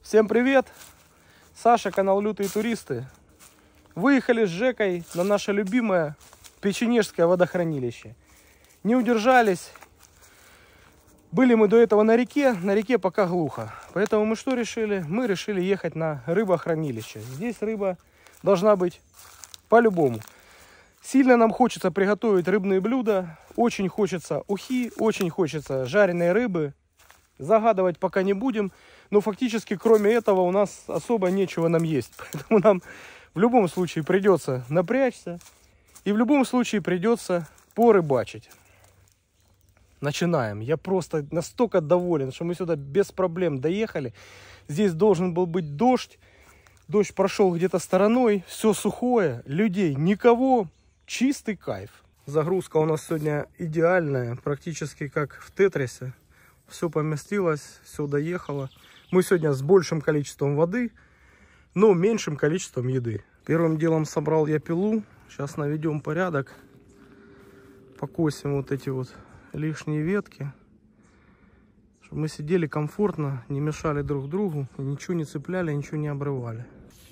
Всем привет! Саша, канал Лютые Туристы. Выехали с Жекой на наше любимое Печенежское водохранилище. Не удержались. Были мы до этого на реке пока глухо. Поэтому мы что решили? Мы решили ехать на рыбохранилище. Здесь рыба должна быть по-любому. Сильно нам хочется приготовить рыбные блюда. Очень хочется ухи, очень хочется жареной рыбы. Загадывать пока не будем. Но фактически кроме этого у нас особо нечего нам есть. Поэтому нам в любом случае придется напрячься. И в любом случае придется порыбачить. Начинаем. Я просто настолько доволен, что мы сюда без проблем доехали. Здесь должен был быть дождь. Дождь прошел где-то стороной. Все сухое. Людей никого. Чистый кайф. Загрузка у нас сегодня идеальная. Практически как в Тетрисе. Все поместилось. Все доехало. Мы сегодня с большим количеством воды, но меньшим количеством еды. Первым делом собрал я пилу. Сейчас наведем порядок. Покосим вот эти вот лишние ветки. Чтобы мы сидели комфортно, не мешали друг другу, ничего не цепляли, ничего не обрывали.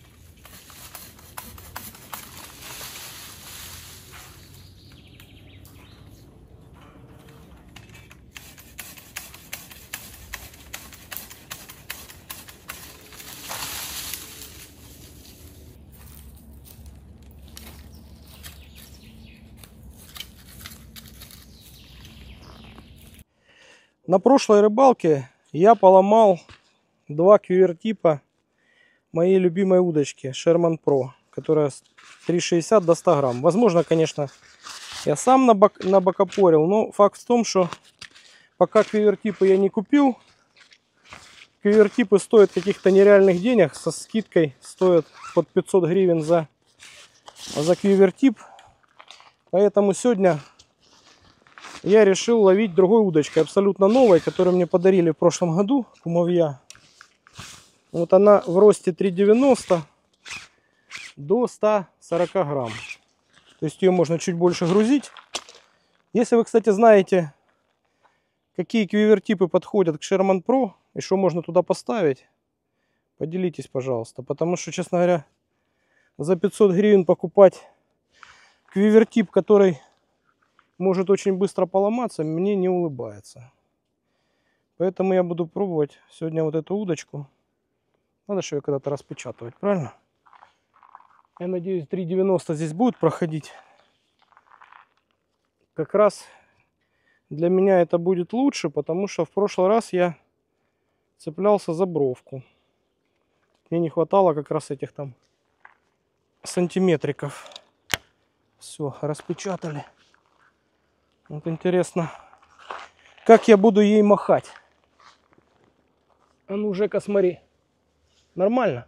На прошлой рыбалке я поломал два QWER-типа моей любимой удочки Sherman Pro, которая 3,60 до 100 грамм. Возможно, конечно, я сам набокопорил, но факт в том, что пока QWER-типы я не купил, QWER-типы стоят каких-то нереальных денег, со скидкой стоят под 500 гривен за QWER-тип. Поэтому сегодня я решил ловить другой удочкой, абсолютно новой, которую мне подарили в прошлом году, кумовья. Вот она в росте 3,90 до 140 грамм. То есть ее можно чуть больше грузить. Если вы, кстати, знаете, какие QWER-типы подходят к Sherman Pro и что можно туда поставить, поделитесь, пожалуйста. Потому что, честно говоря, за 500 гривен покупать QWER-тип, который может очень быстро поломаться, мне не улыбается. Поэтому я буду пробовать сегодня вот эту удочку. Надо же ее когда-то распечатывать, правильно? Я надеюсь, 3,90 здесь будет проходить. Как раз для меня это будет лучше, потому что в прошлый раз я цеплялся за бровку. Мне не хватало как раз этих там сантиметриков. Все, распечатали. Вот интересно, как я буду ей махать. А ну, Жека, смотри. Нормально?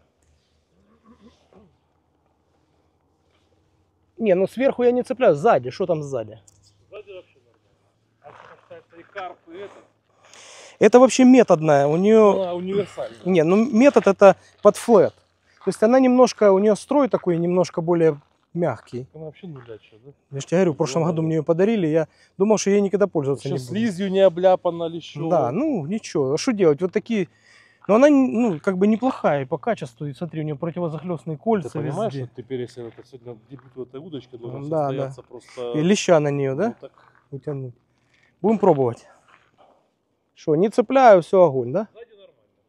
Не, ну сверху я не цепляю. Сзади. Что там сзади? Сзади вообще нормально. А что касается и карп, и это? Это вообще методная. У нее... Она универсальная. Не, ну метод это под флет. То есть она немножко, у нее строй такой немножко более мягкий. Она вообще нулячая, да? Я же тебе говорю, в прошлом году мне ее подарили, я думал, что я никогда пользоваться не буду. Слизью не обляпана лещом. Да, ну ничего, а что делать? Вот такие... Но она, ну, как бы неплохая и по качеству. И смотри, у нее противозахлестные кольца. Ты понимаешь, везде. что теперь, если это сегодня дебют в этой удочке, должен Да, состояться да. просто... И леща на нее, да? Ну, так... Утянуть. Будем пробовать. Что, не цепляю, все огонь, да? Сзади нормально.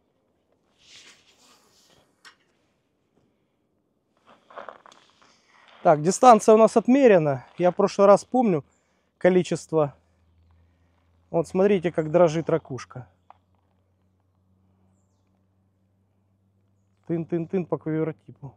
Так, дистанция у нас отмерена. Я в прошлый раз помню количество. Вот смотрите, как дрожит ракушка. Тын-тын-тын по QWER-типу.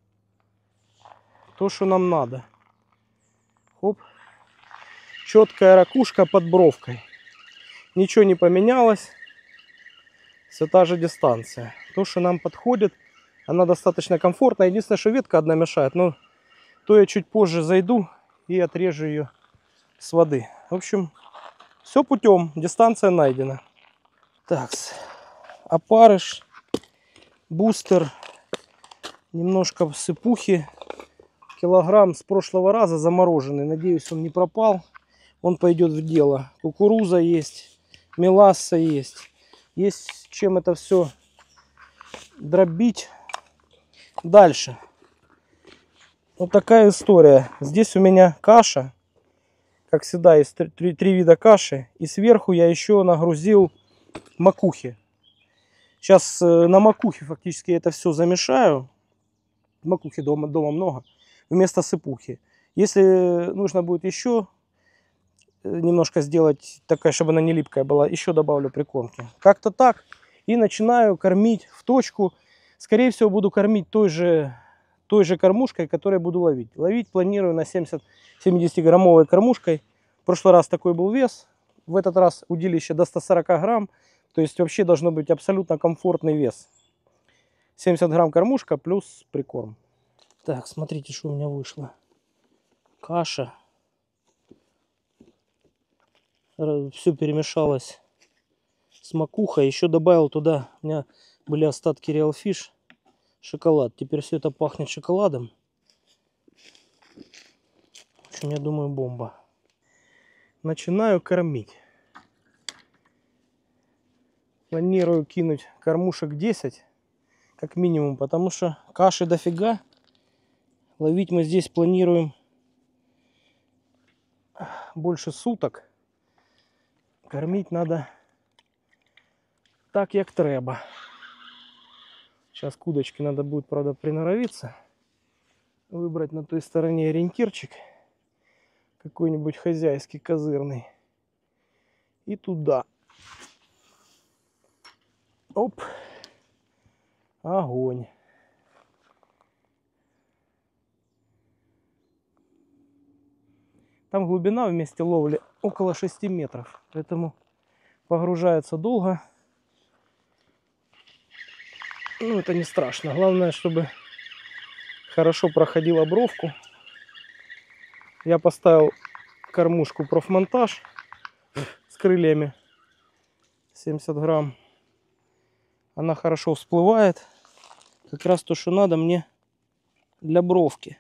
То, что нам надо. Хоп. Четкая ракушка под бровкой. Ничего не поменялось. Все та же дистанция. То, что нам подходит. Она достаточно комфортная. Единственное, что ветка одна мешает. Но то я чуть позже зайду и отрежу ее с воды. В общем, все путем. Дистанция найдена. Так, опарыш. Бустер, немножко сыпухи, килограмм с прошлого раза замороженный, надеюсь, он не пропал, он пойдет в дело. Кукуруза есть, меласса есть, есть чем это все дробить. Дальше. Вот такая история. Здесь у меня каша. Как всегда, есть три вида каши. И сверху я еще нагрузил макухи. Сейчас на макухе фактически это все замешаю. Макухи дома много. Вместо сыпухи. Если нужно будет еще немножко сделать, такая, чтобы она не липкая была, еще добавлю прикормки. Как-то так. И начинаю кормить в точку. Скорее всего, буду кормить той же кормушкой, которой буду ловить. Ловить планирую на 70-граммовой кормушкой. В прошлый раз такой был вес. В этот раз удилище до 140 грамм. То есть вообще должно быть абсолютно комфортный вес. 70 грамм кормушка плюс прикорм. Так, смотрите, что у меня вышло. Каша. Все перемешалось с макухой. Еще добавил туда, у меня были остатки Real Fish, шоколад. Теперь все это пахнет шоколадом. В общем, я думаю, бомба. Начинаю кормить. Планирую кинуть кормушек 10, как минимум, потому что каши дофига. Ловить мы здесь планируем больше суток. Кормить надо так, как треба. Сейчас к удочке надо будет, правда, приноровиться. Выбрать на той стороне ориентирчик. Какой-нибудь хозяйский, козырный. И туда. Оп. Огонь. Там глубина вместе ловли около 6 метров. Поэтому погружается долго. Ну, это не страшно. Главное, чтобы хорошо проходила бровку. Я поставил кормушку профмонтаж с крыльями. 70 грамм. Она хорошо всплывает. Как раз то, что надо мне для бровки.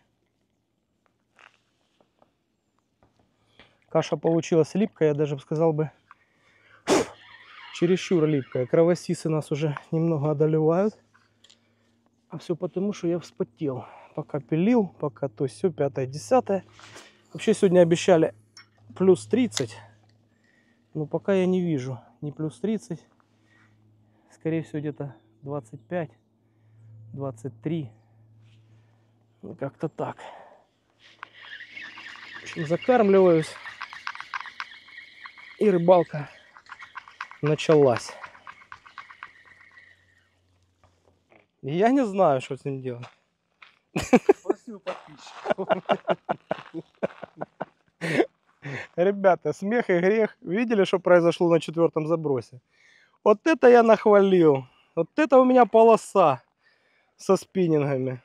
Каша получилась липкая, я даже сказал бы, чересчур липкая. Кровосисы нас уже немного одолевают. А все потому, что я вспотел. Пока пилил, пока то все, 5-10. Вообще сегодня обещали плюс 30. Но пока я не вижу ни плюс 30. Скорее всего, где-то 25, 23. Ну, как-то так. В общем, закармливаюсь. И рыбалка началась. Я не знаю, что с ним делать. Спасибо подписчикам. Ребята, смех и грех. Видели, что произошло на 4-м забросе? Вот это я нахвалил. Вот это у меня полоса со спиннингами.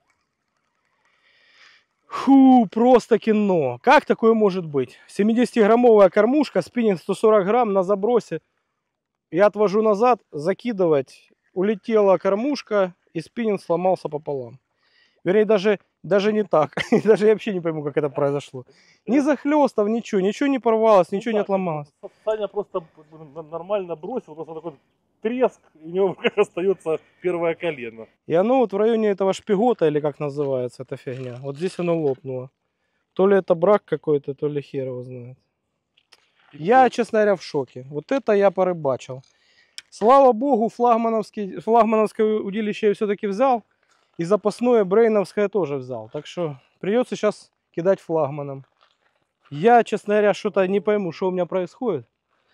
Фу, просто кино. Как такое может быть? 70-граммовая кормушка, спиннинг 140 грамм на забросе. Я отвожу назад, закидывать. Улетела кормушка, и спиннинг сломался пополам. Вернее, даже не так. Даже я вообще не пойму, как это произошло. Ни захлестов, ничего не порвалось, ничего не отломалось. Саня просто нормально бросил, просто такой треск, и у него как остается первое колено. И оно вот в районе этого шпигота, или как называется эта фигня, вот здесь оно лопнуло. То ли это брак какой-то, то ли хер его знает. Я, честно говоря, в шоке. Вот это я порыбачил. Слава богу, флагмановское удилище я все-таки взял. И запасное брейновское тоже взял. Так что придется сейчас кидать флагманом. Я, честно говоря, что-то не пойму, что у меня происходит.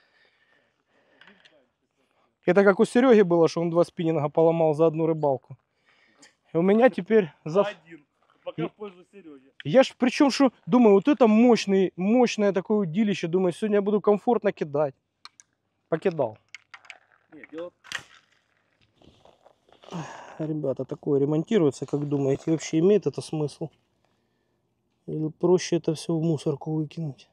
Это как у Сереги было, что он 2 спиннинга поломал за одну рыбалку. И у меня теперь... Один. Пока в пользу Сереги. Я ж причем, что думаю, вот это мощное такое удилище. Думаю, сегодня я буду комфортно кидать. Покидал. Нет, дело... Ребята, такое ремонтируется, как думаете, вообще имеет это смысл? Или проще это все в мусорку выкинуть?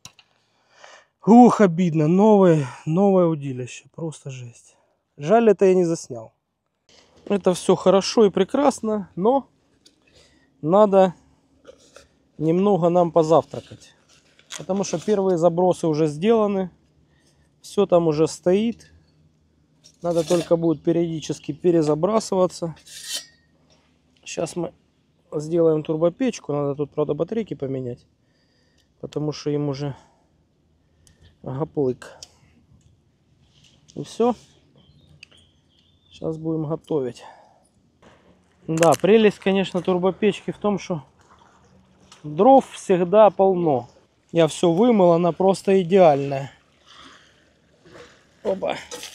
Ух, обидно. Новое удилище. Просто жесть. Жаль, это я не заснял. Это все хорошо и прекрасно, но надо немного нам позавтракать. Потому что первые забросы уже сделаны. Все там уже стоит. Надо только будет периодически перезабрасываться. Сейчас мы сделаем турбопечку. Надо тут, правда, батарейки поменять. Потому что им уже гоплык. И все. Сейчас будем готовить. Да, прелесть, конечно, турбопечки в том, что дров всегда полно. Я все вымыл, она просто идеальная. Опа.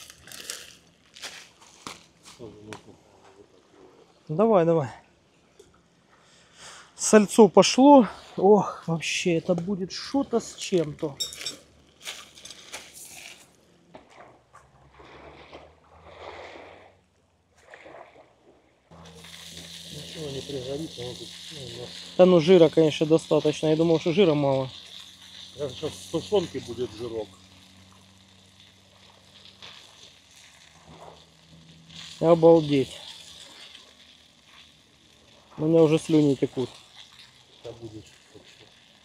Давай, давай. Сальцо пошло. Ох, вообще, это будет что-то с чем-то. Ничего не пригорит, но тут, Да ну жира, конечно, достаточно. Я думал, что жира мало. сейчас в тушенке будет жирок. Обалдеть. У меня уже слюни текут. Сейчас будет вообще.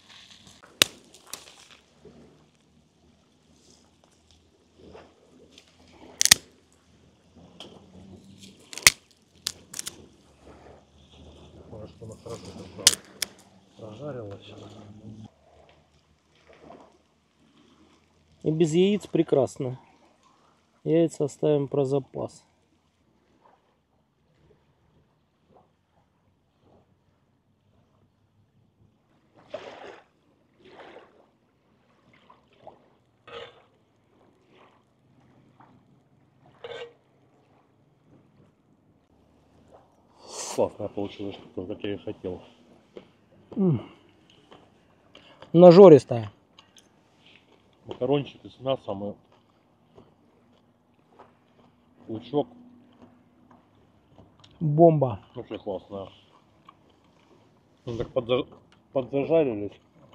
Может, она хорошо прожарилась. И без яиц прекрасно. Яйца оставим про запас. Классно получилось, как я и хотел. Нажористая. Макарончики с мясом и лучок. Бомба. Вообще классно. Ну, так подзажарились.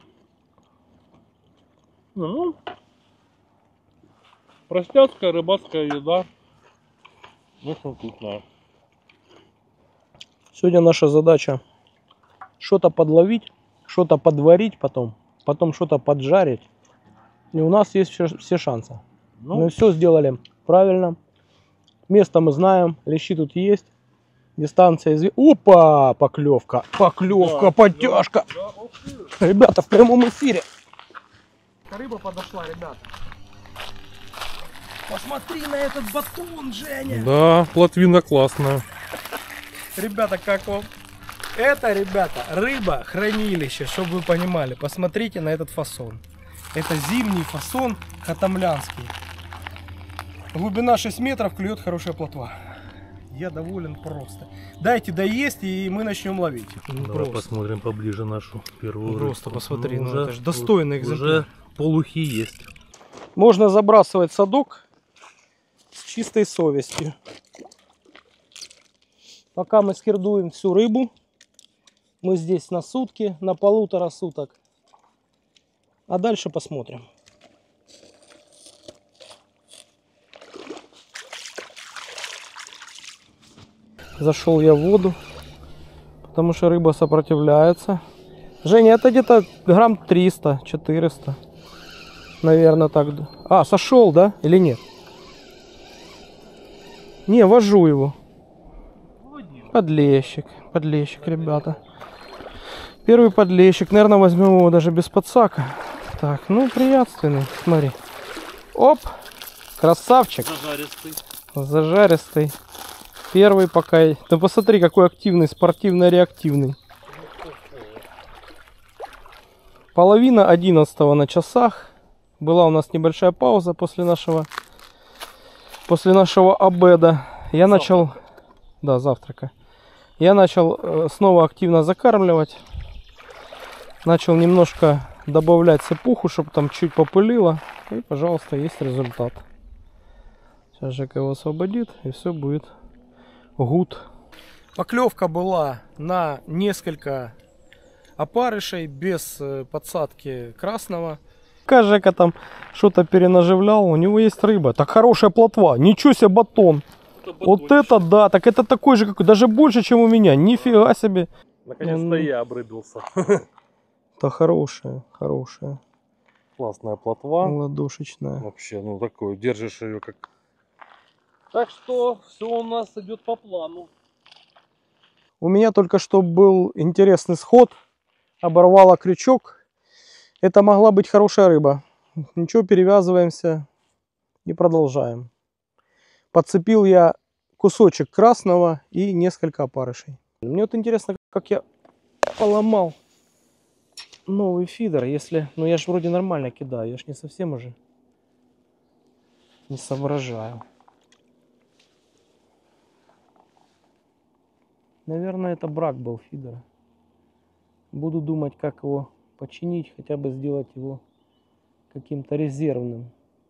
Ну, простецкая рыбацкая еда. Очень вкусная. Сегодня наша задача что-то подловить, что-то подварить потом что-то поджарить. И у нас есть все шансы. Ну, Мы все сделали правильно. Место мы знаем, лещи тут есть. Дистанция Опа! Поклевка! Поклевка, да, подтяжка! да, ух ты. Ребята, в прямом эфире. Рыба подошла, ребята. Посмотри на этот батон, Женя. Да, плотвина классная. Ребята, как вам? Это, ребята, рыба хранилище, чтобы вы понимали. Посмотрите на этот фасон. Это зимний фасон хатамлянский. Глубина 6 метров, клюет хорошая плотва. Я доволен просто. Дайте доесть, и мы начнем ловить. Ну, Давай просто. посмотрим поближе нашу первую Просто рыбку. посмотри, Ну, это же достойный экземпляр. Уже полухи есть. Можно забрасывать садок с чистой совестью. Пока мы скирдуем всю рыбу, мы здесь на сутки, на 1,5 суток. А дальше посмотрим. Зашел я в воду, потому что рыба сопротивляется. Женя, это где-то грамм 300-400. Наверное, так. А, сошел, да? Или нет? Не, вожу его. Подлещик, ребята. Первый подлещик. Наверное, возьмем его даже без подсака. Так, ну, приятственный. Смотри. Оп! Красавчик. Зажаристый. Зажаристый. Первый пока. Ты посмотри, какой активный, спортивно-реактивный. 10:30 на часах. Была у нас небольшая пауза после нашего обеда. Я начал... Да, завтрака. Я начал снова активно закармливать. Начал немножко добавлять сыпуху, чтобы там чуть попылило. И, пожалуйста, есть результат. Сейчас Жека его освободит, и все будет гуд. Поклевка была на несколько опарышей без подсадки красного. Пока Жека там что-то перенаживлял, у него есть рыба. Так хорошая плотва, ничего себе батон. Вот это да, так это такой же, как даже больше, чем у меня. Нифига себе. Наконец-то я обрыбился. Да хорошая. Классная плотва. Ладошечная. Вообще, ну такой, держишь ее как Так что все у нас идет по плану. У меня только что был интересный сход. Оборвала крючок. Это могла быть хорошая рыба. Ничего, перевязываемся и продолжаем. Подцепил я кусочек красного и несколько опарышей. Мне вот интересно, как я поломал новый фидер, если... Ну я же вроде нормально кидаю, я ж не совсем уже не соображаю. Наверное, это брак был фидера. Буду думать, как его починить, хотя бы сделать его каким-то резервным.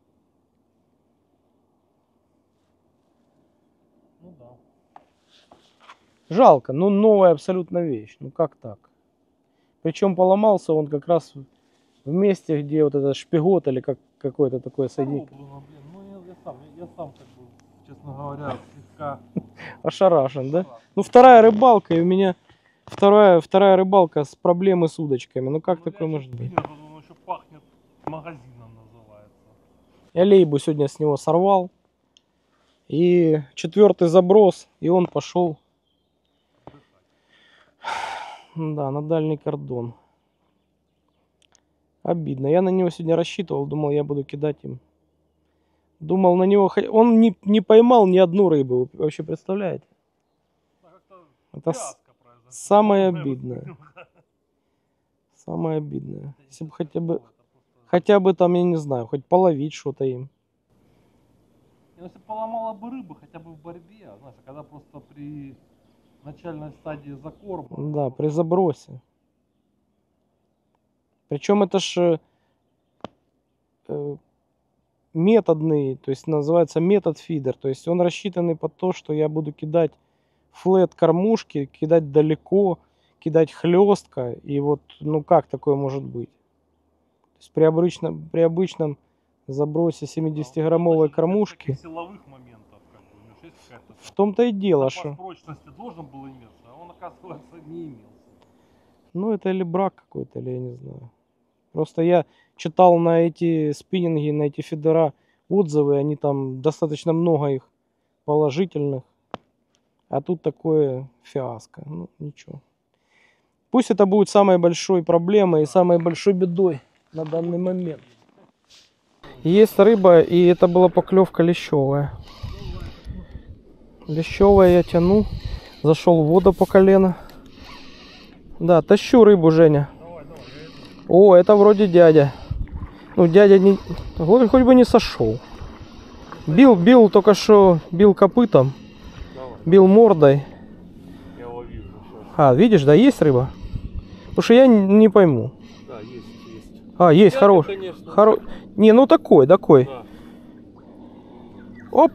Ну да. Жалко, но новая абсолютно вещь. Ну как так? Причем поломался он как раз в месте, где вот этот шпигот или как какое-то такое соединение. Ну, я сам как бы, честно говоря, слегка Ошарашен, да? Ну вторая рыбалка, и у меня вторая рыбалка с проблемой с удочками. Ну как такое может быть? Он еще пахнет магазином, называется. Я лейбу сегодня с него сорвал. И 4-й заброс, и он пошел, да, на дальний кордон. Обидно. Я на него сегодня рассчитывал, думал, я буду кидать им. Думал на него, он не поймал ни одну рыбу. Вы вообще представляете? Это самое обидное. Самое обидное. Если бы хотя бы там, я не знаю, хоть половить что-то им. Если поломала бы рыбу, хотя бы в борьбе, знаешь, а когда просто при начальной стадии закорма. Да, при забросе. Причем это ж методный, то есть называется метод фидер. То есть он рассчитанный под то, что я буду кидать флет кормушки, кидать далеко, кидать хлестко. И вот, ну как такое может быть? То есть при обычном забросе 70-граммовой кормушки. Силовых моментов, как бы, у него есть какая-то. В том-то и дело, что что... прочности должен был иметься, а он, оказывается, не имелся. Ну это или брак какой-то, или я не знаю. Просто я читал на эти спиннинги, на эти фидера отзывы, они там достаточно много их положительных. А тут такое фиаско. Ну ничего. Пусть это будет самой большой проблемой и самой большой бедой на данный момент. Есть рыба, и это была поклевка лещевая. Лещевая я тяну. Зашел в воду по колено. Да, тащу рыбу, Женя. О, это вроде дядя. Ну, дядя не... хоть бы не сошел. Бил только что, бил копытом. Бил мордой. Я его вижу. А, видишь, да, есть рыба? Потому что я не пойму. Да, есть. А, есть, хороший. Не, ну такой. Да. Оп.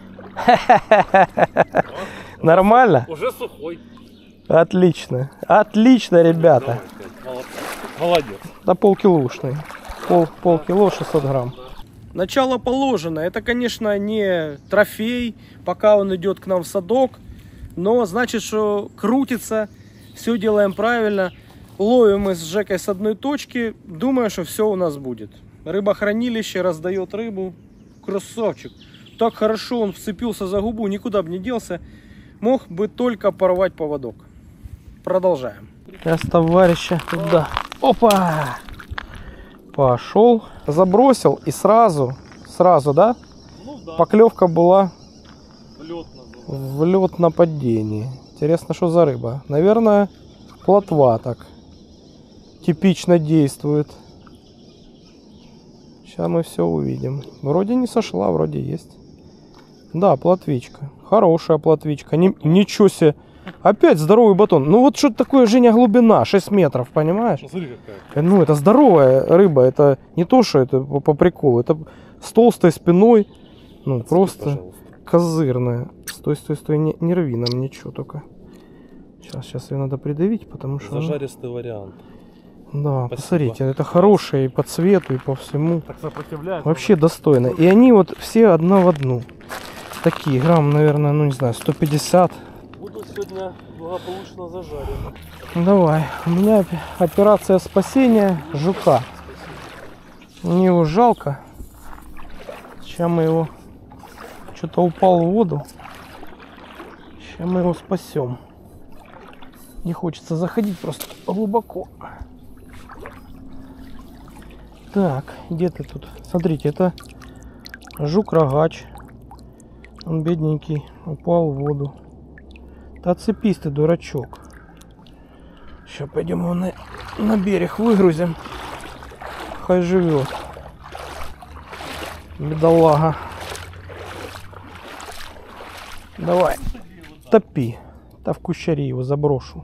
Нормально? Уже сухой. Отлично. Отлично, ребята. Молодец. Да полкилошный. Полкило 600 грамм. Начало положено. Это, конечно, не трофей, пока он идет к нам в садок. Но значит, что крутится. Все делаем правильно. Ловим мы с Жекой с одной точки. Думаю, что все у нас будет. Рыбохранилище раздает рыбу. Красавчик. Так хорошо он вцепился за губу, никуда бы не делся. Мог бы только порвать поводок. Продолжаем. Я с товарища туда. Опа! Пошел. Забросил и сразу, да? Ну, да. Поклевка была Влет в лед на падении. Интересно, что за рыба? Наверное, плотва так типично действует. Сейчас мы все увидим. Вроде не сошла, вроде есть. Да, плотвичка. Хорошая плотвичка. Ничего себе. Опять здоровый батон. Ну вот что такое, Женя, глубина. 6 метров, понимаешь? Смотри, какая. Ну это здоровая рыба. Это не то, что это по приколу. Это с толстой спиной. Ну Отцепи, просто пожалуйста. козырная. Стой. Не рви нам ничего только. Сейчас ее надо придавить, потому что... Зажаристый вариант. Да, Спасибо. посмотрите, это хорошее и по цвету, и по всему. Так сопротивляется. Вообще достойно. И они вот все одна в одну. Такие, грамм, наверное, ну не знаю, 150. Буду сегодня благополучно зажарен. Давай. У меня операция спасения жука. Мне его жалко. Сейчас мы его Что-то упал в воду. Сейчас мы его спасем. Не хочется заходить просто глубоко. Так, где ты тут? Смотрите, это жук-рогач. Он бедненький, упал в воду. Да отцепись ты, дурачок. Сейчас пойдем его на берег выгрузим. Хай живет. Бедолага. Давай, топи. Да в кущари его заброшу.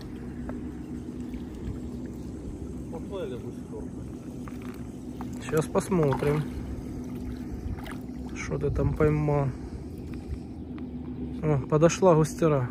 Сейчас посмотрим, что ты там поймал. О, подошла густера.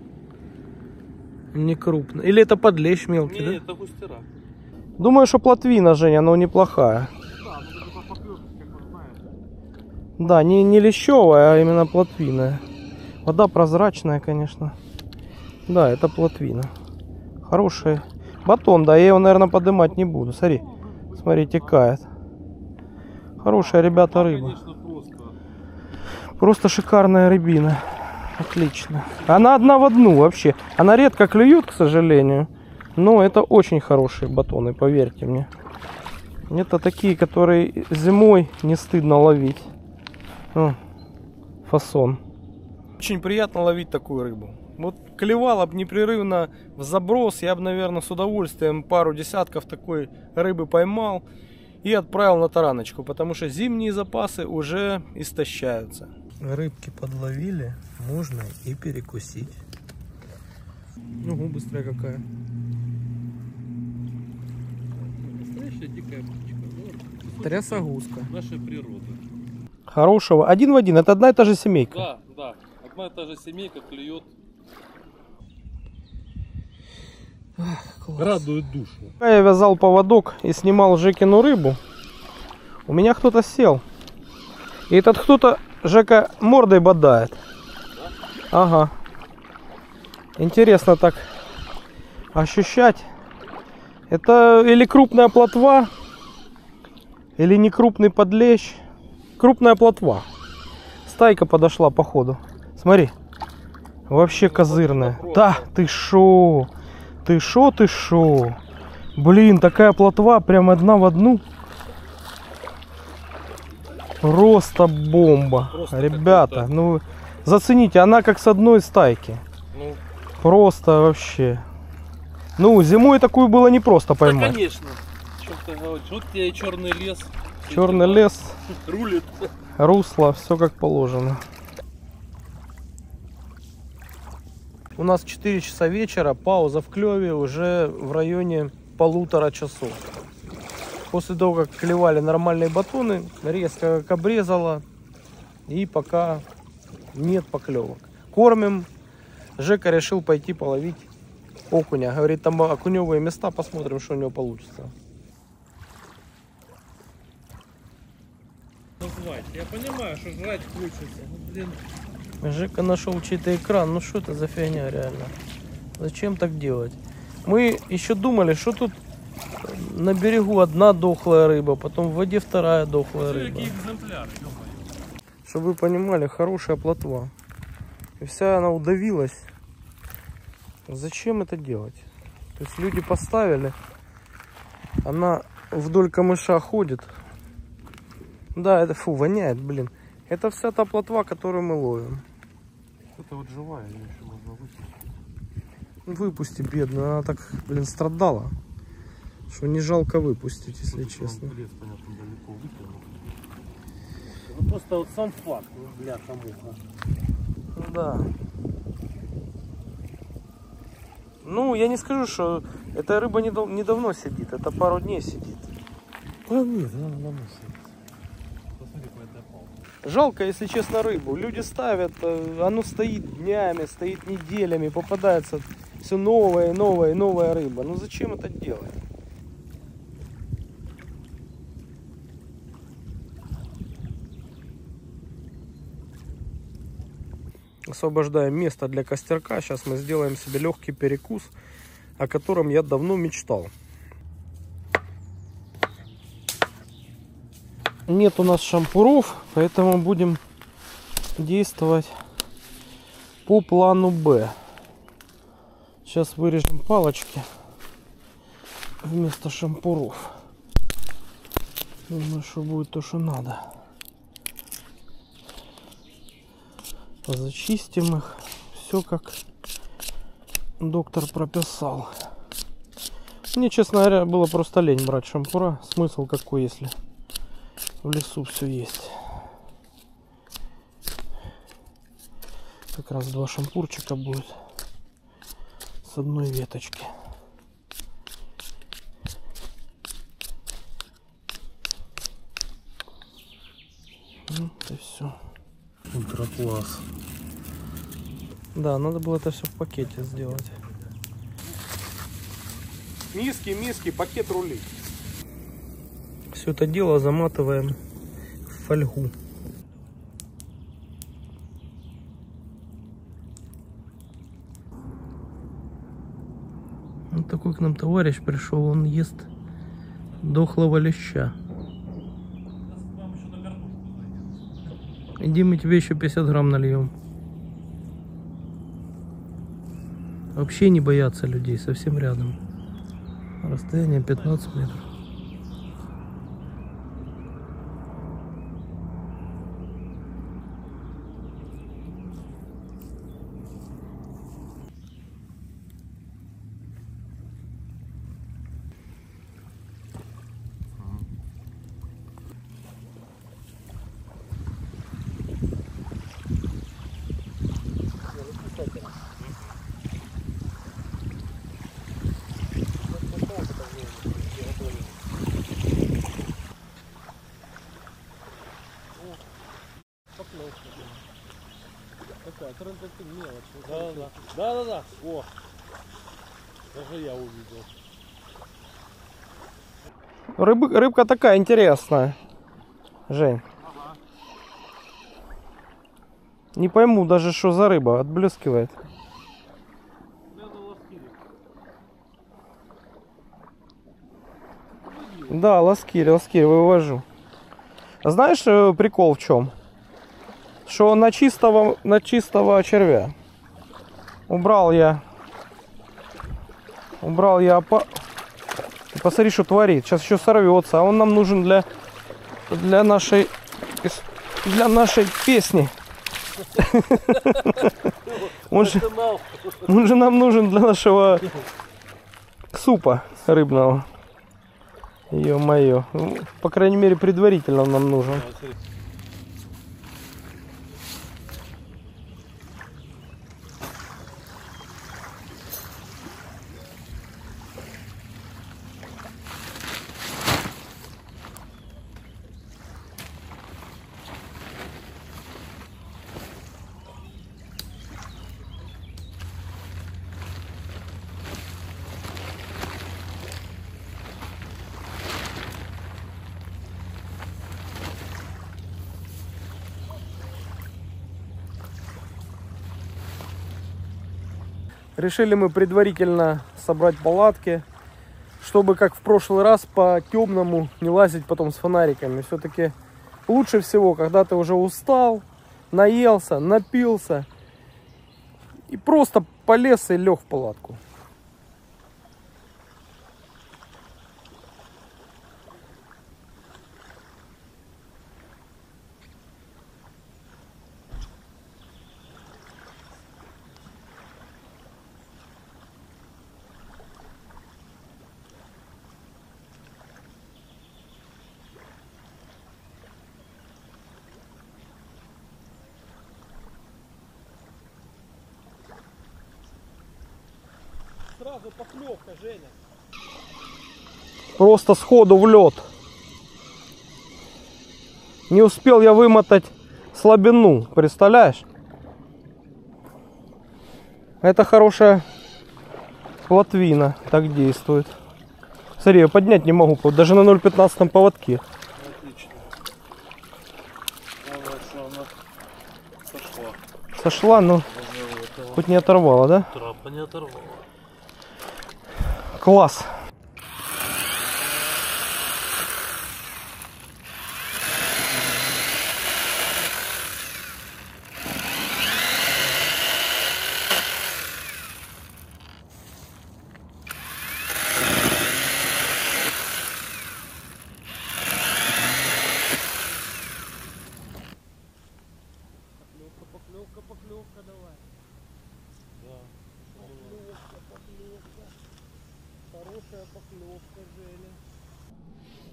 Не крупная. Или это подлещ мелкий? Не, да? это густера. Думаю, что плотвина, Женя, но неплохая. Да, ну это попёрка, как вы знаете. Да, не лещевая, а именно плотвиная. Вода прозрачная, конечно. Да, это плотвина. Хороший батон, да, я его, наверное, поднимать не буду. Смотри, смотри, текает. Хорошая, ребята, рыба. Конечно, Просто шикарная рыбина. Отлично. Она одна в одну вообще. Она редко клюет, к сожалению. Но это очень хорошие батоны, поверьте мне. Это такие, которые зимой не стыдно ловить. О, фасон. Очень приятно ловить такую рыбу. Вот клевала бы непрерывно в заброс, я бы, наверное, с удовольствием пару десятков такой рыбы поймал и отправил на тараночку, потому что зимние запасы уже истощаются. Рыбки подловили, можно и перекусить. Ого, быстрая какая. Настоящая дикая птичка. Трясогузка. Нашей природы. Хорошего. Один в один. Это одна и та же семейка. Да, да. Одна и та же семейка клюет. Радует душу. Пока я вязал поводок и снимал Жекину рыбу, у меня кто-то сел. И этот кто-то Жека мордой бодает. Ага. Интересно так ощущать. Это или крупная плотва, или не крупный подлещ. Крупная плотва. Стайка подошла по ходу. Смотри. Вообще козырная. Да, ты шо? Ты шо, ты шо? Блин, такая плотва прям одна в одну. Просто бомба. Просто ребята, ну зацените, она как с одной стайки. Ну, Просто вообще. Ну, зимой такую было непросто да, поймать. конечно. Что ты говоришь? Вот тебе и черный лес. Черный лес, Рулит. русло, все как положено. У нас 4 часа вечера, пауза в клеве уже в районе 1,5 часов. После того, как клевали нормальные батоны, резко как обрезала, и пока нет поклевок. Кормим. Жека решил пойти половить окуня. Говорит, там окуневые места, посмотрим, что у него получится. Я понимаю, что жрать хочется. Ну, блин. Жека нашел чей-то экран. Ну что это за фигня реально? Зачем так делать? Мы еще думали, что тут на берегу одна дохлая рыба, потом в воде вторая дохлая рыба. Какие экземпляры, ё-моё. Чтобы вы понимали, хорошая плотва. И вся она удавилась. Зачем это делать? То есть люди поставили, она вдоль камыша ходит. Да, это фу, воняет, блин. Это вся та плотва, которую мы ловим. Это вот живая, ее еще можно выпустить. Выпусти, бедную, она так, блин, страдала, что не жалко выпустить, если честно. Лес, понятно, далеко вытянул. Ну просто вот сам факт, ну, бляха-муха. Да. Ну, я не скажу, что эта рыба недавно сидит, это пару дней сидит. Да нет, она на нос сидит. Посмотри, какой это пал. Жалко, если честно, рыбу. Люди ставят, оно стоит днями, стоит неделями, попадается все новая, новая, новая рыба. Ну зачем это делать? Освобождаем место для костерка. Сейчас мы сделаем себе легкий перекус, о котором я давно мечтал. Нет у нас шампуров, поэтому будем действовать по плану Б. Сейчас вырежем палочки вместо шампуров. Думаю, что будет то, что надо. Зачистим их. Все как доктор прописал. Мне, честно говоря, было просто лень брать шампура. Смысл какой, если в лесу все есть. Как раз 2 шампурчика будет с одной веточки. Вот и все. Ультра-класс. Да, надо было это все в пакете сделать. Миски, пакет рулей. Все это дело заматываем в фольгу. Вот такой к нам товарищ пришел, он ест дохлого леща. Иди, мы тебе еще 50 грамм нальем. Вообще не боятся людей, совсем рядом. Расстояние 15 метров. Да. О, даже я увидел. Рыбка такая интересная, Жень. Ага. Не пойму даже, что за рыба, отблескивает. Да, ласкирь, вывожу. А знаешь, прикол в чем? Что на чистого червя убрал я Посмотри, что творит. Сейчас еще сорвется, а он нам нужен для нашей песни. Он же нам нужен для нашего супа рыбного. Ё-моё. Ну, по крайней мере, предварительно он нам нужен. Решили мы предварительно собрать палатки, чтобы, как в прошлый раз, по темному не лазить потом с фонариками. Все-таки лучше всего, когда ты уже устал, наелся, напился и просто полез и лег в палатку. Сразу поклевка, Женя. Просто сходу в лед. Не успел я вымотать слабину, представляешь? Это хорошая плотвина, так действует. Смотри, я поднять не могу, даже на 0,15 поводке. Отлично. Она сошла. Сошла, но хоть не оторвала, да? Трапа не оторвала. Класс.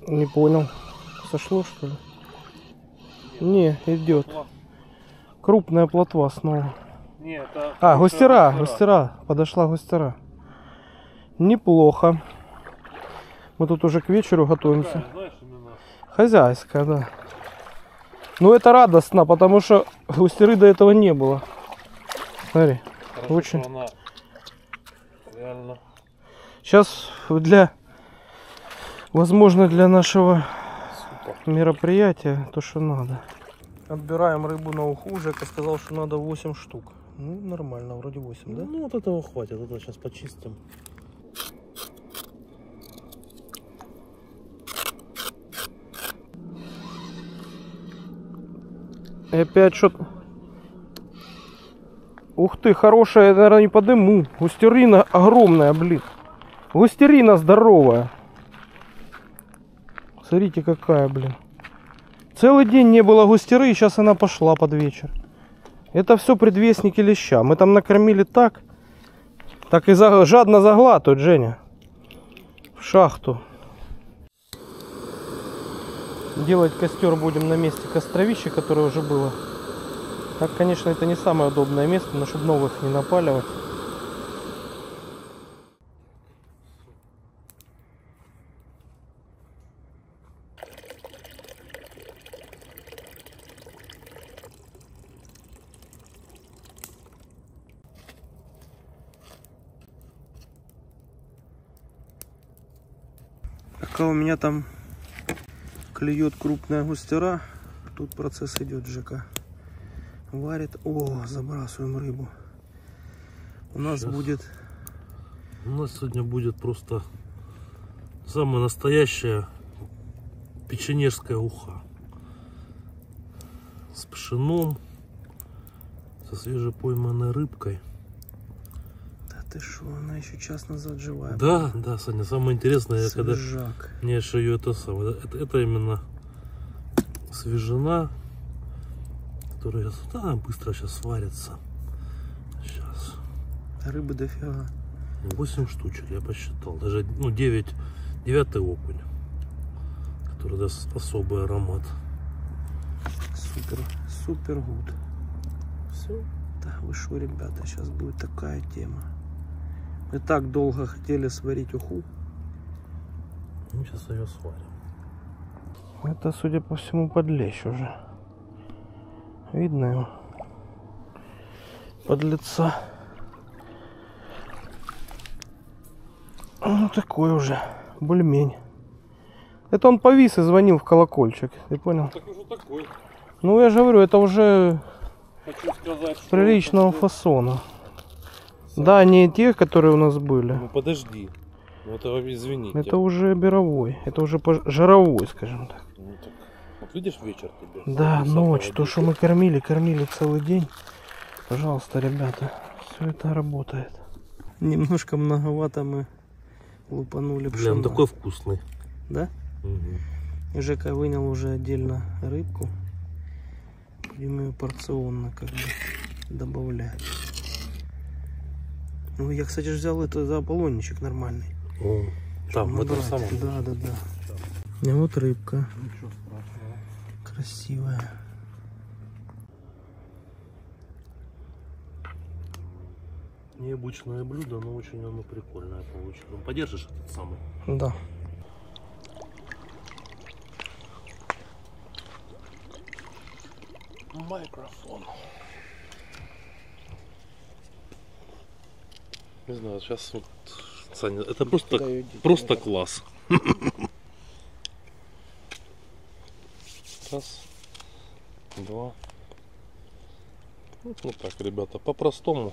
Не понял. Сошло, что ли? Не, идет. Крупная плотва снова. Не, это... А, густера. Подошла густера. Неплохо. Мы тут уже к вечеру готовимся. Какая, знаешь, именно... Хозяйская, да. Ну это радостно, потому что густеры до этого не было. Смотри. Хорошо, Очень. что она реально... Сейчас возможно, для нашего мероприятия то, что надо. Отбираем рыбу на уху. Жека сказал, что надо 8 штук. Ну, нормально, вроде 8, да? Ну, вот этого хватит, это сейчас почистим. И опять что-то... Ух ты, хорошая, наверное, не по дыму. Густерина огромная, блин. Густерина здоровая. Смотрите, какая, блин. Целый день не было густеры, и сейчас она пошла под вечер. Это все предвестники леща. Мы там накормили так и жадно заглатывают, Женя. В шахту. Делать костер будем на месте костровища, которое уже было. Так, конечно, это не самое удобное место, но чтобы новых не напаливать. Пока у меня там клюет крупная густера, тут процесс идет, Жека варит. О, забрасываем рыбу. У нас будет... У нас сегодня будет просто самая настоящая печенежская уха. С пшеном, со свежепойманной рыбкой. Да ты шо, она еще час назад живая. Да, да, Саня, самое интересное, когда Свежак. мне еще ее это самое. Это именно свежена, которая быстро сейчас сварится. Сейчас. Рыбы дофига. 8 штучек я посчитал. Даже 9 окунь, который даст особый аромат. Супер гуд. Все. Да вы шо, ребята, сейчас будет такая тема. Мы так долго хотели сварить уху. Мы сейчас ее сварим. Это, судя по всему, подлещ уже. Видно его? Подлеца. Ну, такой уже. Бульмень. Это он повис и звонил в колокольчик. Ты понял? Так уже такой. Ну, я же говорю, это уже Хочу сказать, что... приличного фасона. Да, не те, которые у нас были. Ну подожди. Ну это извините. Это уже мировой. Это уже жировой, скажем так. Ну, так, вот видишь, вечер тебе. Да, Сам ночь. молодец. То, что мы кормили целый день. Пожалуйста, ребята, все это работает. Немножко многовато мы лупанули пшено. Блин, такой вкусный. Да? Угу. Жека вынял уже отдельно рыбку. Будем ее порционно как бы добавлять. Ну, я, кстати, взял это за аполлончик нормальный. О, там, в этом Набрать. самом. Да. И вот рыбка. Ничего страшного. Красивая. Необычное блюдо, но очень оно прикольное получилось. Подержишь этот самый? Да. Микрофон. Не знаю, сейчас вот, Саня, это просто класс. Раз, два. Вот так, ребята, по-простому.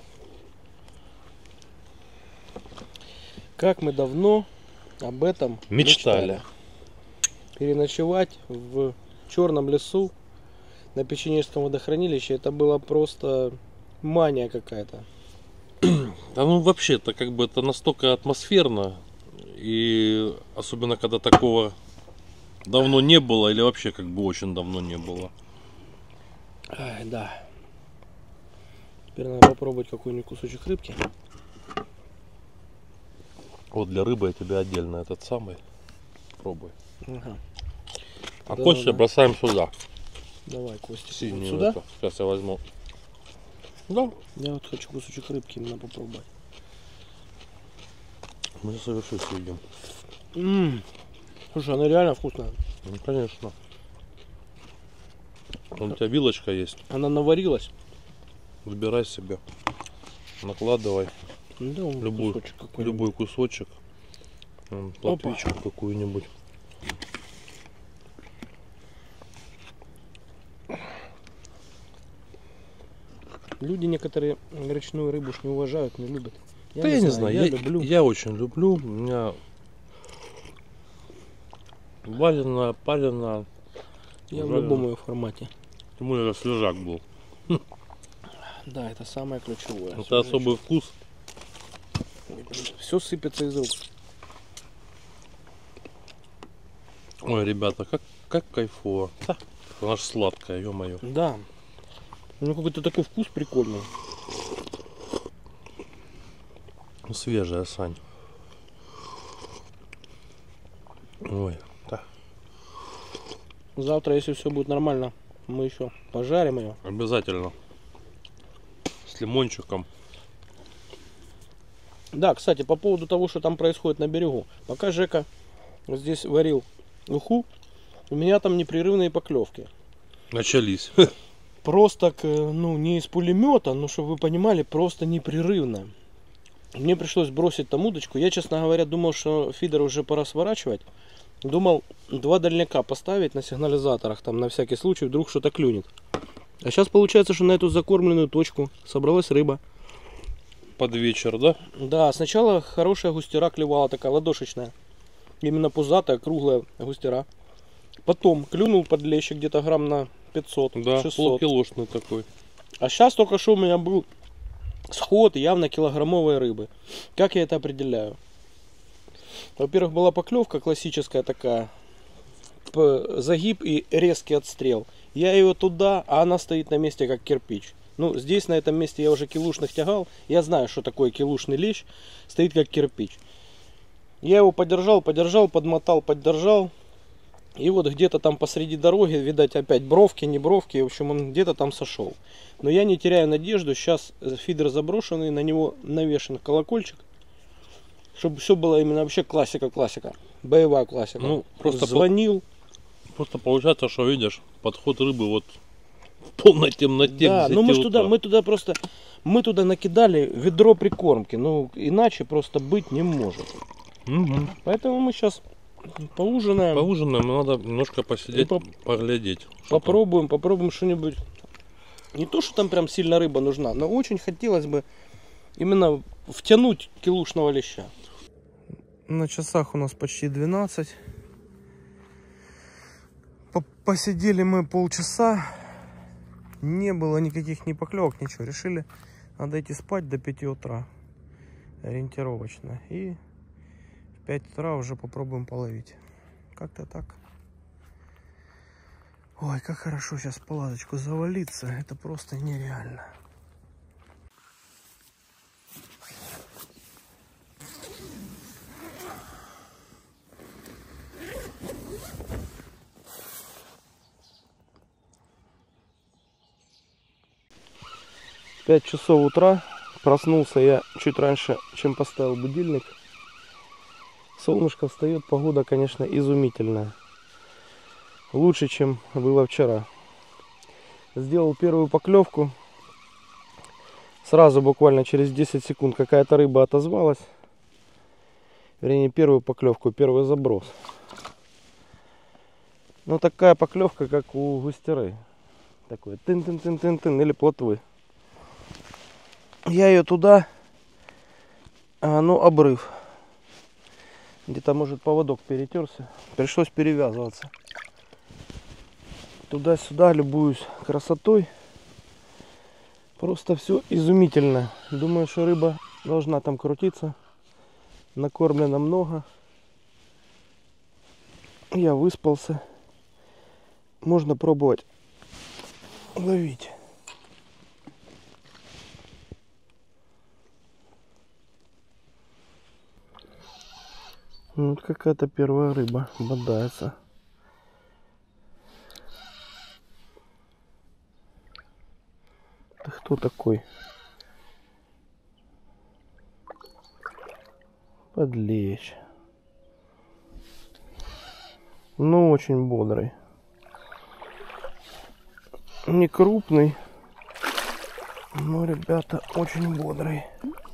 Как мы давно об этом Мечтали. Переночевать в черном лесу на Печенежском водохранилище, это было просто мания какая-то. Да ну вообще, это как бы это настолько атмосферно. И особенно когда такого давно не было, или вообще как бы очень давно не было. Ай, да. Теперь надо попробовать какой-нибудь кусочек рыбки. Вот для рыбы я тебе отдельно этот самый. Пробуй. Ага. А Да, кости да. бросаем сюда. Давай, Костя. Синюю Вот сюда? эту. Сейчас я возьму. Да. Я вот хочу кусочек рыбки именно попробовать. Мы совершенно съедим. Слушай, она реально вкусная. Ну, конечно. Вон у тебя вилочка есть. Она наварилась. Выбирай себе. Накладывай Да, он любой кусочек какой-нибудь. любой кусочек. Плотвичку какую-нибудь. Люди некоторые речную рыбу ж не уважают, не любят. Да я не знаю, я люблю. Я очень люблю. У меня вареная, пареная. Я в жареная. любом ее формате. Тем более свежак был. Да, это самое ключевое. Это особый вкус. Все сыпется из рук. Ой, ребята, как кайфово. Она ж сладкая, ё-моё. Да. У него какой-то такой вкус прикольный. Свежая, Сань. Ой, да. Завтра, если все будет нормально, мы еще пожарим ее. Обязательно. С лимончиком. Да, кстати, по поводу того, что там происходит на берегу. Пока Жека здесь варил уху, у меня там непрерывные поклевки. Начались. Просто, ну, не из пулемета, но, чтобы вы понимали, просто непрерывно. Мне пришлось бросить там удочку. Я, честно говоря, думал, что фидер уже пора сворачивать. Думал 2 дальняка поставить на сигнализаторах, там на всякий случай, вдруг что-то клюнет. А сейчас получается, что на эту закормленную точку собралась рыба. Под вечер, да? Да, сначала хорошая густера клевала, такая ладошечная. Именно пузатая, круглая густера. Потом клюнул подлещик где-то грамм на 500, Да, 600. полукилошный такой. А сейчас только что у меня был сход явно килограммовой рыбы. Как я это определяю? Во-первых, была поклевка классическая такая. Загиб и резкий отстрел. Я ее туда, а она стоит на месте как кирпич. Ну, здесь на этом месте я уже килушных тягал. Я знаю, что такое килушный лещ. Стоит как кирпич. Я его подержал, подмотал, поддержал. И вот где-то там посреди дороги, видать, опять бровки, не бровки. В общем, он где-то там сошел. Но я не теряю надежду. Сейчас фидер заброшенный, на него навешен колокольчик. Чтобы все было именно вообще классика. Боевая классика. Ну, просто звонил. Просто получается, что видишь, подход рыбы вот в полной темноте. Да, ну мы туда накидали ведро прикормки. Ну, иначе просто быть не может. Угу. Поэтому мы сейчас поужинаем. Поужинаем, надо немножко посидеть, И поглядеть. Что попробуем что-нибудь. Не то, что там прям сильно рыба нужна, но очень хотелось бы именно втянуть килушного леща. На часах у нас почти 12. Посидели мы полчаса. Не было никаких ни поклевок, ничего. Решили, надо идти спать до 5 утра. Ориентировочно. И в 5 утра уже попробуем половить. Как-то так. Ой, как хорошо сейчас в палаточку завалиться. Это просто нереально. Пять часов утра. Проснулся я чуть раньше, чем поставил будильник. Солнышко встает, погода, конечно, изумительная. Лучше, чем было вчера. Сделал первую поклевку. Сразу, буквально через 10 секунд, какая-то рыба отозвалась. Вернее, первую поклевку, первый заброс. Ну, такая поклевка, как у густеры. Такой тын-тын-тын-тын-тын, или плотвы. Я ее туда, ну, обрыв. Где-то, может, поводок перетерся. Пришлось перевязываться. Туда-сюда любуюсь красотой. Просто все изумительно. Думаю, что рыба должна там крутиться. Накормлено много. Я выспался. Можно пробовать ловить. Вот какая-то первая рыба бодается. Ты кто такой? Подлещ. Ну, очень бодрый. Не крупный, но, ребята, очень бодрый.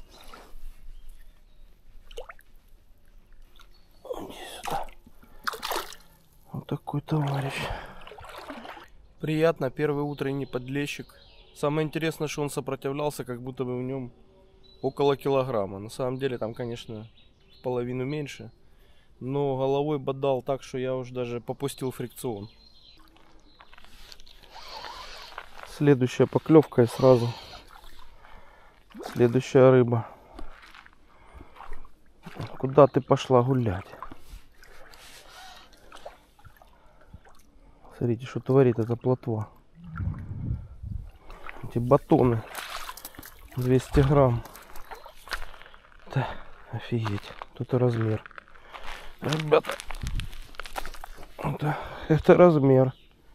Иди сюда. Вот такой товарищ. Приятно, первый утренний подлещик. Самое интересное, что он сопротивлялся, как будто бы в нем около килограмма. На самом деле там, конечно, в половину меньше. Но головой бодал так, что я уж даже попустил фрикцион. Следующая поклевка и сразу следующая рыба. Куда ты пошла гулять? Смотрите, что творит эта плотва. Эти батоны 200 грамм. Да, офигеть. Тут и размер. Ребята, это размер.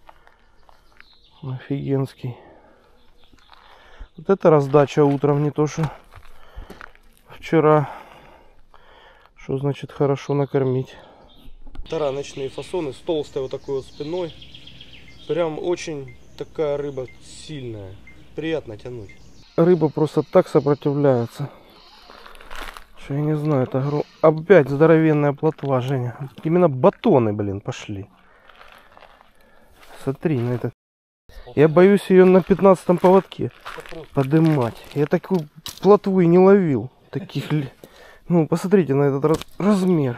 Офигенский. Вот это раздача утром, не то что вчера. Что значит хорошо накормить. Тараночные фасоны с толстой вот такой вот спиной. Прям очень такая рыба сильная. Приятно тянуть. Рыба просто так сопротивляется, что я не знаю, это опять здоровенная плотва, Женя. Именно батоны, блин, пошли. Смотри на это. Я боюсь ее на 15-м поводке подымать. Я такую плотву и не ловил. Таких, ну, посмотрите на этот размер.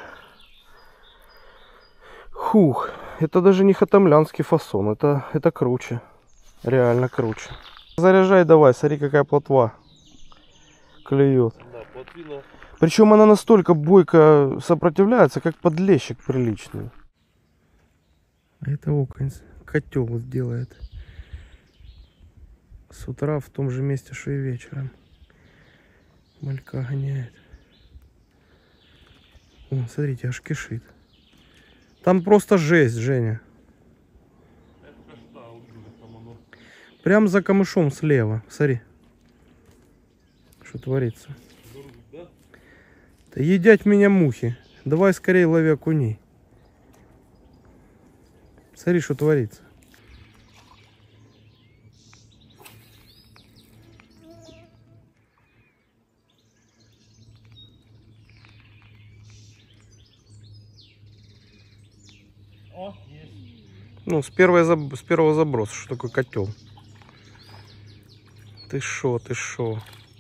Хух, это даже не хатамлянский фасон, это круче. Реально круче. Заряжай давай, смотри, какая плотва клюет. Да, плотвина. Причем она настолько бойко сопротивляется, как подлещик приличный. А это окунь котел делает. С утра в том же месте, что и вечером. Малька гоняет. О, смотрите, аж кишит. Там просто жесть, Женя. Прям за камышом слева. Смотри. Что творится. Да едят меня мухи. Давай скорее лови окуней. Смотри, что творится. О, есть. Ну, с первого заброса. Что такое котел? Ты шо, ты шо?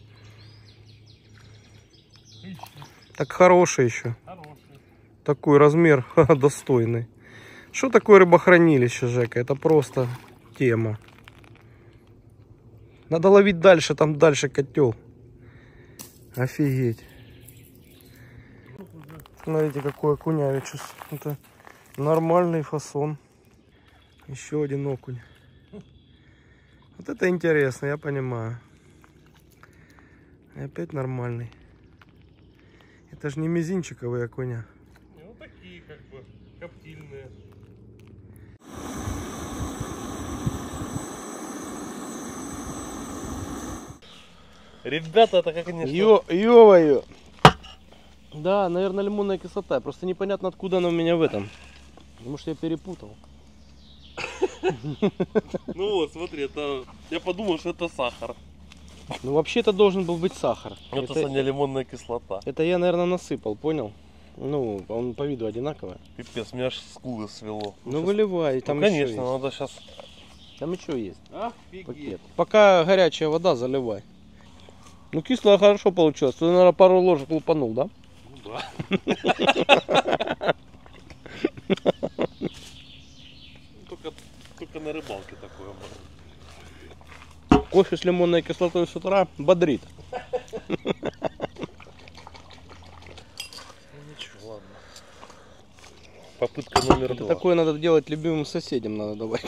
Так хороший еще. Хороший. Такой размер достойный. Что такое рыбохранилище, Жека? Это просто тема. Надо ловить дальше, там дальше котел. Офигеть. Смотрите, какой окунявич. Это нормальный фасон. Еще один окунь. Вот это интересно, я понимаю. И опять нормальный. Это же не мизинчиковые окуня. Ну такие как бы коптильные. Ребята, это как они Ё-ё-ё. Да, наверное, лимонная кислота. Просто непонятно, откуда она у меня в этом. Потому что я перепутал. Ну вот, смотри, это... Я подумал, что это сахар. Ну, вообще-то должен был быть сахар. Это, Саня, лимонная кислота. Это я, наверное, насыпал, понял? Ну, он по виду одинаковый. Пипец, меня аж скулы свело. Ну, выливай, там ну, еще конечно, есть. надо сейчас... Там еще есть. Офигеть. Пакет. Пока горячая вода, заливай. Ну, кислая хорошо получилось. Ты, наверное, пару ложек лупанул, да? Ну да. Только на рыбалке такое было. Кофе с лимонной кислотой с утра бодрит. Ничего, ладно. Попытка номер Это 2. такое надо делать любимым соседям, надо давать.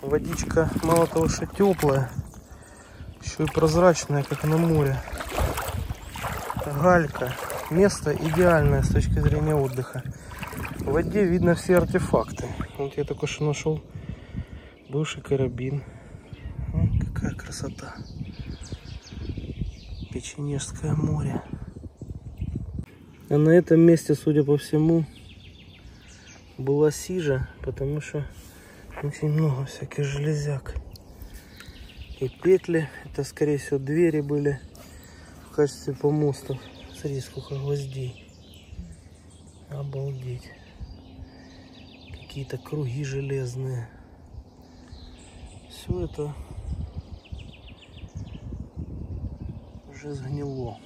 Водичка мало того, что теплая, еще и прозрачная, как на море. Галька. Место идеальное с точки зрения отдыха. В воде видно все артефакты. Вот я только что нашел бывший карабин. О, какая красота. Печенежское море. А на этом месте, судя по всему, была сижа, потому что очень много всяких железяк. И петли, это скорее всего двери были в качестве помостов. Смотри, сколько гвоздей. Обалдеть. Какие-то круги железные. Все это уже сгнило.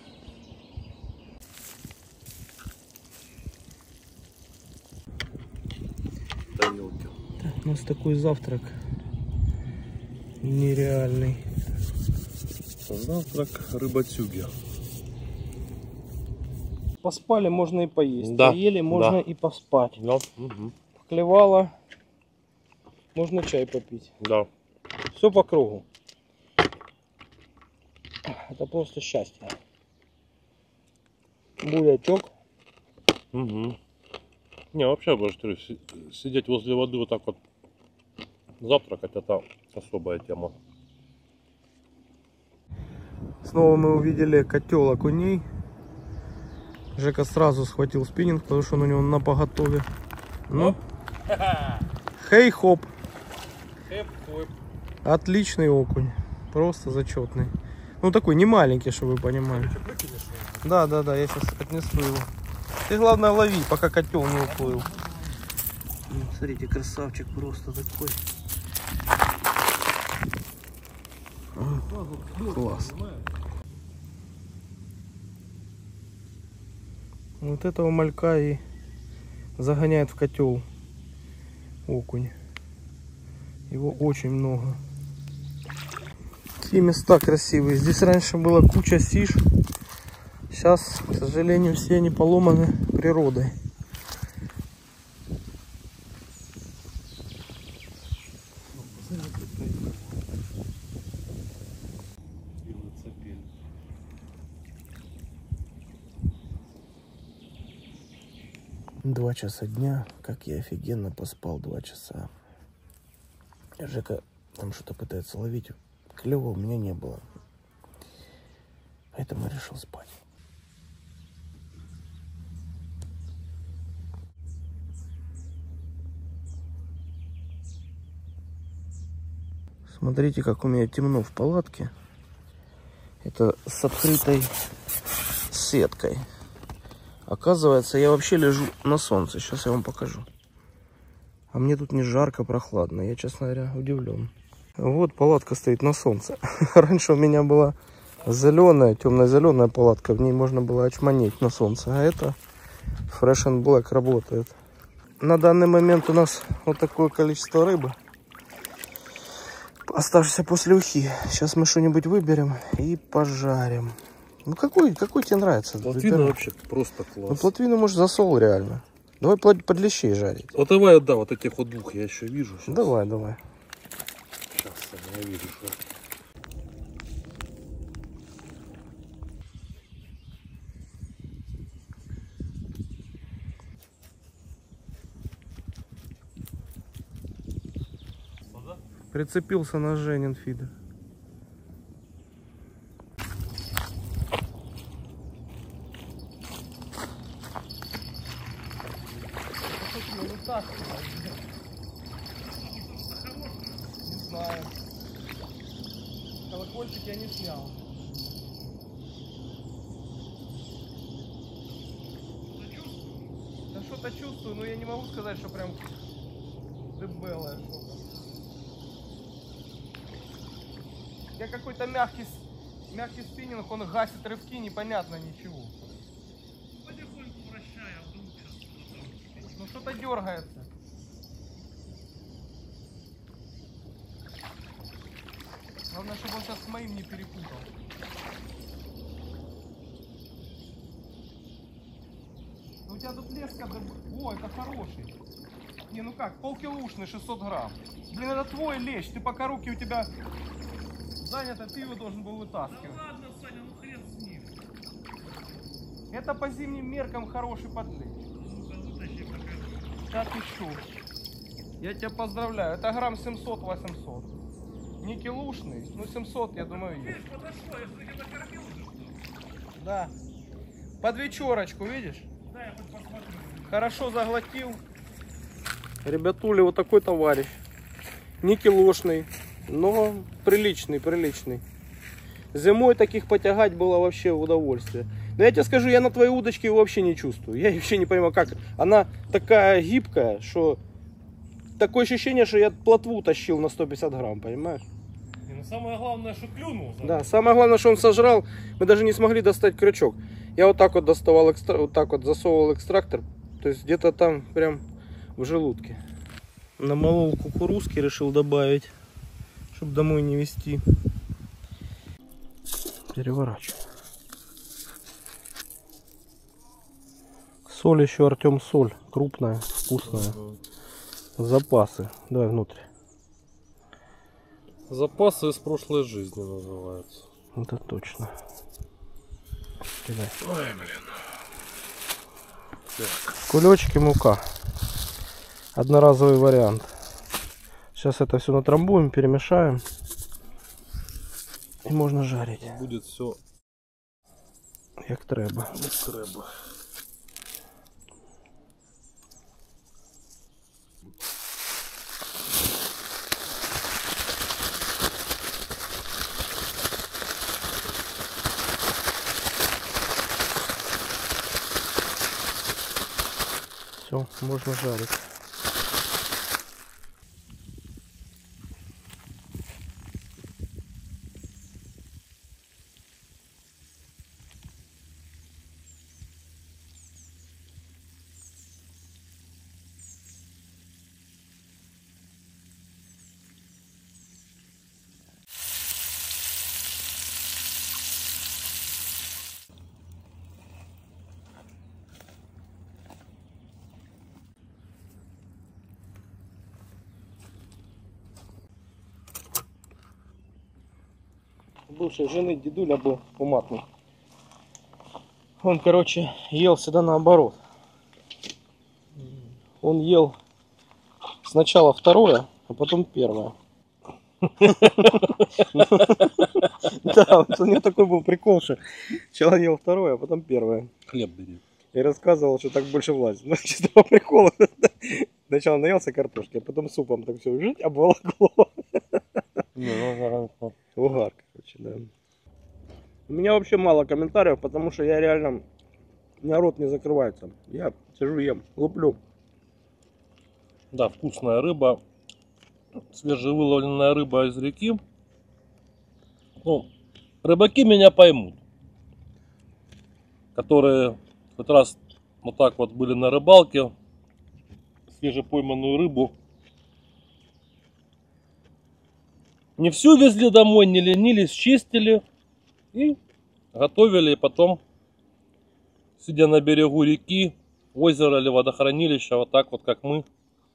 Так, у нас такой завтрак нереальный. Завтрак рыботюги. Поспали, можно и поесть. Да, Поели, можно да. и поспать. Да. Угу. Клевало, можно чай попить. Да. Все по кругу. Это просто счастье. Бурячок. Угу. Не, вообще, говорю, сидеть возле воды вот так вот завтракать, это особая тема. Снова мы увидели котел окуней. Жека сразу схватил спиннинг, потому что он у него на поготове. Ну, хей-хоп. Отличный окунь. Просто зачетный. Ну такой не маленький, чтобы вы понимали. Да, я сейчас отнесу его. Ты главное лови, пока котел не уплыл. Смотрите, красавчик просто такой. Класс. Вот этого малька и загоняет в котел окунь. Его очень много. Какие места красивые. Здесь раньше была куча сиш. Сейчас, к сожалению, все они поломаны природой. Два часа дня, как я офигенно поспал 2 часа. Жека там что-то пытается ловить. Клёва у меня не было. Поэтому я решил спать. Смотрите, как у меня темно в палатке. Это с открытой сеткой. Оказывается, я вообще лежу на солнце. Сейчас я вам покажу. А мне тут не жарко, прохладно. Я, честно говоря, удивлен. Вот палатка стоит на солнце. Раньше у меня была зеленая, темно-зеленая палатка. В ней можно было очманеть на солнце. А это Fresh and Black работает. На данный момент у нас вот такое количество рыбы, оставшейся после ухи. Сейчас мы что-нибудь выберем и пожарим. Ну какой тебе нравится? Плотвина вообще просто класс. Ну плотвину можешь засол реально. Давай под лещей жарить. Вот давай, да, вот этих вот двух я еще вижу. Сейчас. Давай. Сейчас я вижу, что... Прицепился на Женин фидер. Не знаю. Колокольчик я не снял. Да что-то чувствую, но я не могу сказать, что прям дебелое что-то. Я какой-то мягкий спиннинг, он гасит рывки, непонятно ничего. Потихоньку вращай, а вдруг сейчас Ну что-то дергается. Главное, чтобы он сейчас с моим не перепутал. Ну, у тебя тут леска... О, это хороший. Не, ну как, полкилушный, 600 грамм. Блин, это твой лещ, ты пока руки у тебя заняты, ты его должен был вытаскивать. Да ладно, Саня, ну хрен с ним. Это по зимним меркам хороший подлещ. Ну-ка, вытащи, покажи. Да ты шо? Я тебя поздравляю, это грамм 700-800. Не килушный, ну 700, я думаю, есть. Видишь, подошло, я смотри, накормил уже. Да. Под вечерочку, видишь? Да, я хоть посмотрю. Хорошо заглотил. Ребятули, вот такой товарищ. Не килошный, но приличный. Зимой таких потягать было вообще удовольствие. Но я тебе скажу, я на твоей удочке его вообще не чувствую. Я вообще не понимаю, как. Она такая гибкая, что такое ощущение, что я плотву тащил на 150 грамм, понимаешь? Не, ну самое главное, что клюнул. Да, самое главное, что он сожрал. Мы даже не смогли достать крючок. Я вот так вот доставал, вот так вот засовывал экстрактор. То есть где-то там прям в желудке. Намолол кукурузки, решил добавить, чтобы домой не везти. Переворачиваю. Соль еще, Артем, соль. Крупная, вкусная. Запасы. Давай внутрь. Запасы из прошлой жизни называются. Это точно. Кидай. Ой, блин. Так. Кулечки, мука. Одноразовый вариант. Сейчас это все натрамбуем, перемешаем. И можно жарить. Будет все Як треба. не треба. Все, можно жарить. Бывшей жены дедуля был уматный. Он, короче, ел всегда наоборот. Он ел сначала второе, а потом первое. Да, у него такой был прикол, что сначала ел второе, а потом первое. Хлеб бери. И рассказывал, что так больше влазит. Ну, чисто по приколу. Сначала наелся картошки, а потом супом так все жить обволокло. Угар, короче, да. У меня вообще мало комментариев, потому что я реально... У меня рот не закрывается. Я сижу, ем, луплю. Да, вкусная рыба. Свежевыловленная рыба из реки. Ну, рыбаки меня поймут. Которые хоть раз вот так вот были на рыбалке. Свежепойманную рыбу. Не всю везли домой, не ленились, чистили. И готовили, и потом, сидя на берегу реки, озера или водохранилища, вот так вот, как мы,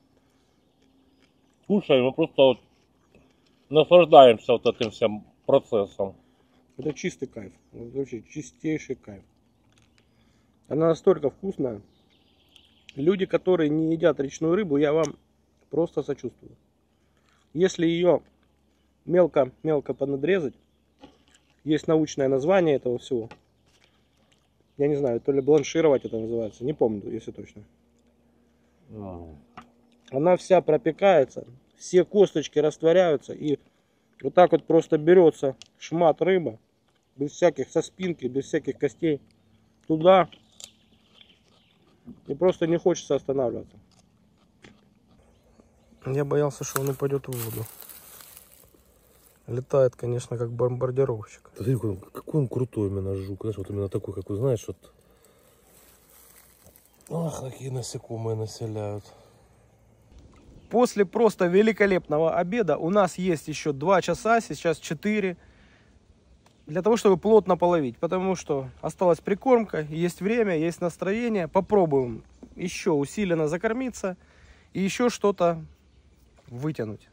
кушаем, мы просто вот наслаждаемся вот этим всем процессом. Это чистый кайф. Вот вообще чистейший кайф. Она настолько вкусная. Люди, которые не едят речную рыбу, я вам просто сочувствую. Если ее мелко понадрезать, есть научное название этого всего. Я не знаю, то ли бланшировать это называется. Не помню, если точно. Она вся пропекается. Все косточки растворяются. И вот так вот просто берется шмат рыба. Без всяких со спинки, без всяких костей. Туда. И просто не хочется останавливаться. Я боялся, что он упадет в воду. Летает, конечно, как бомбардировщик. Смотри, какой он крутой именно жук. Знаешь, вот именно такой, как вы знаешь, вот. Ах, какие насекомые населяют. После просто великолепного обеда у нас есть еще 2 часа, сейчас 4. Для того, чтобы плотно половить. Потому что осталась прикормка, есть время, есть настроение. Попробуем еще усиленно закормиться. и еще что-то вытянуть.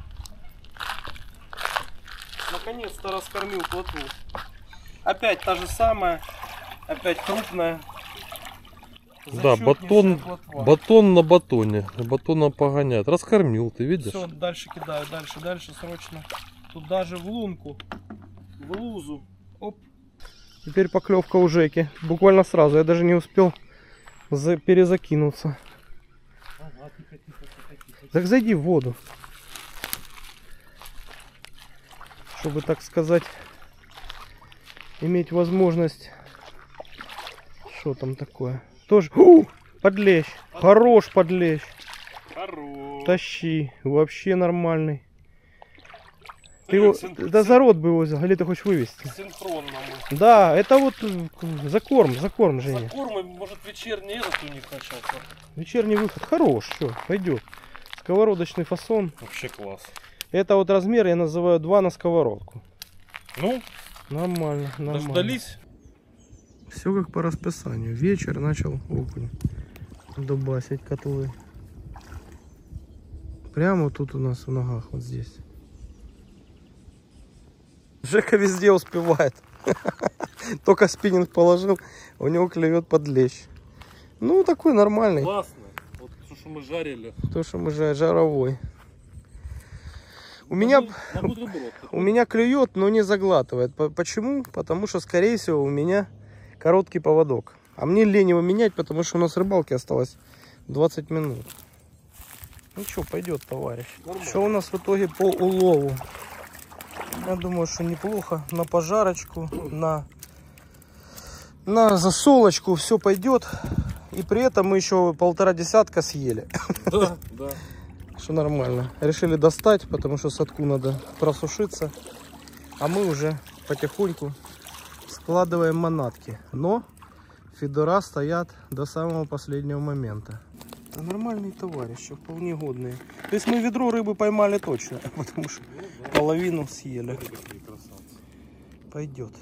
Наконец-то раскормил плотву. Опять та же самая, опять крупная. Да, батон на батоне. Батона погоняет. Раскормил, ты видишь? Все, дальше кидаю, дальше срочно. Тут даже в лунку, в лузу. Оп. Теперь поклевка у Жеки. Буквально сразу, я даже не успел перезакинуться. Так зайди в воду. Чтобы, так сказать, иметь возможность. Что там такое? Тоже. Подлещ. Хорош подлещ. Хорош. Тащи. Вообще нормальный. Ты его, да за рот бы его взял, или ты хочешь вывести? Синхронному. Да, это вот закорм, Женя. Закорм, может, вечерний этот у них начался. Вечерний выход. Хорош, все, пойдет. Сковородочный фасон. Вообще класс. Это вот размер я называю 2 на сковородку. Ну, нормально. дождались. Все как по расписанию. Вечер начал окунь дубасить котлы. Прямо тут у нас в ногах, вот здесь. Жека везде успевает. Только спиннинг положил, у него клюет под лещ. Ну, такой нормальный. Классно. Вот то, что мы жарили. То, что мы жаровой. У меня клюет, но не заглатывает. Почему? Потому что, скорее всего, у меня короткий поводок. А мне лень его менять, потому что у нас рыбалки осталось 20 минут. Ну что, пойдет, товарищ. Что у нас в итоге по улову? Я думаю, что неплохо. На пожарочку, на засолочку все пойдет. И при этом мы еще 1,5 десятка съели. Да, да. Что нормально. Решили достать, потому что садку надо просушиться. А мы уже потихоньку складываем манатки. Но фидера стоят до самого последнего момента. Это нормальные товарищи, вполне годные. То есть мы ведро рыбы поймали точно, потому что половину съели. Пойдет.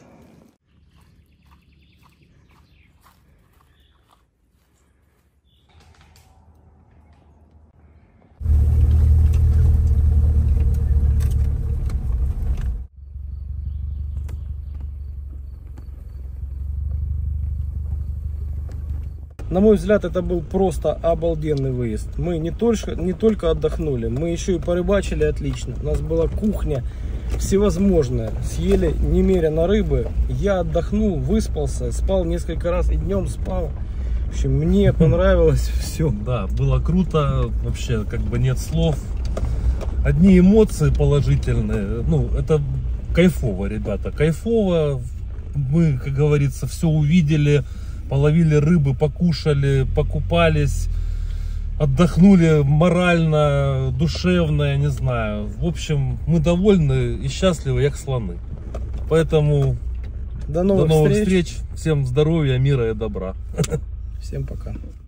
На мой взгляд, это был просто обалденный выезд. Мы не только отдохнули, мы еще и порыбачили отлично. У нас была кухня всевозможная. Съели немерено рыбы. Я отдохнул, выспался, спал несколько раз и днем спал. В общем, мне понравилось все. Да, было круто. Вообще, как бы нет слов. Одни эмоции положительные. Ну, это кайфово, ребята. Кайфово. Мы, как говорится, все увидели. Половили рыбы, покушали, покупались, отдохнули морально, душевно, я не знаю. В общем, мы довольны и счастливы, как слоны. Поэтому до новых встреч. Всем здоровья, мира и добра. Всем пока.